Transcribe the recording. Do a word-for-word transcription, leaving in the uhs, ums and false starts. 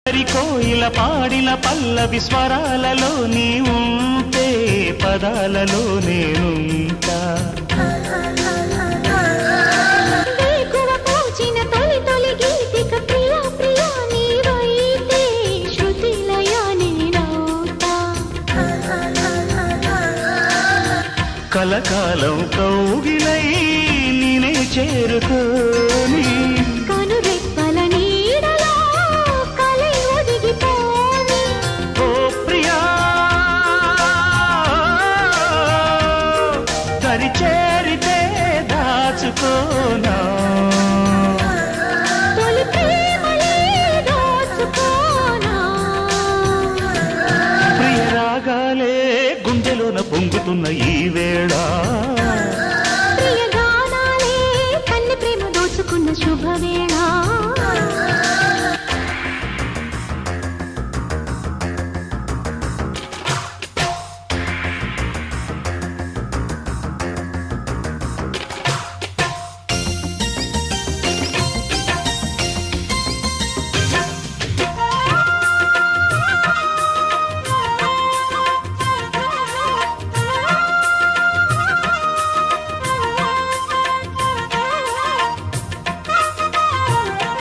కోయిల పాడిన పల్లవి స్వరాలలో నీ ఉంటే పదాలలో నేనుంటా కలకాలం కౌగిలై నేనే చేరుకోని కనురెప్పల నీడలో కలై ఒదిగిపోని ఓ ప్రియా దరి చేరితే దాచుకోనా తొలి ప్రేమలే దోచుకోనా ప్రియ రాగాలే గుండెలోన పొంగుతున్న ఈ వేళ ప్రియ గానాలే కన్ని ప్రేమ దోచుకున్న శుభవేళ